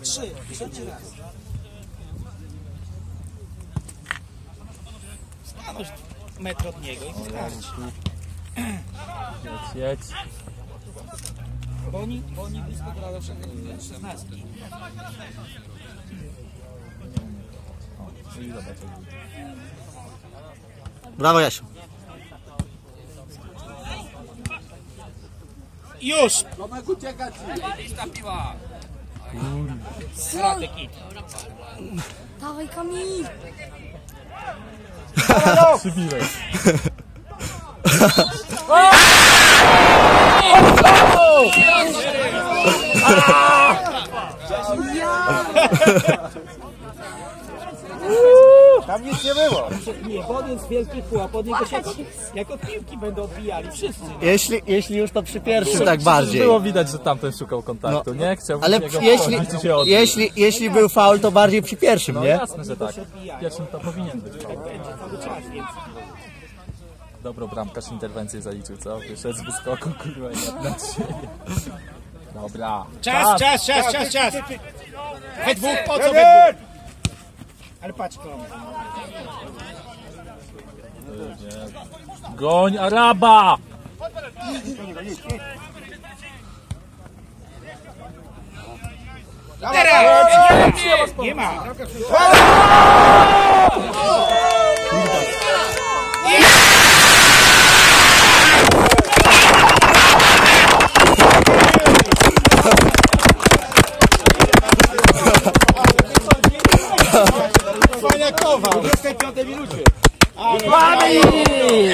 Trzy raz. Stanąć metr od niego i wystarczy. Jedź. Bo oni blisko grają 16. Brawo, Jasiu. Już! Tomek, ucieka ci! Dawaj, Kamil! Przybiłeś. Tam nic nie było. Nie, podniósł wielki pułap, pod niego się jak od piłki będą odbijali wszyscy. Jeśli już to przy pierwszym tak bardziej. Było widać, że tamten szukał kontaktu, nie? Chciał Ale jeśli był faul, to bardziej przy pierwszym, no nie? jasne, że tak. Pierwszym to powinien być faul. Cały czas, więc... Dobro, bramkarz interwencję zaliczył, co? Wyszedz z wyskoku, kurwa, i nad siebie. Dobra. Czas! We dwóch, po co we dwóch? Ale patrz, Goń Araba! teraz! Nie ma! Fajnie kował! W 25 minucie!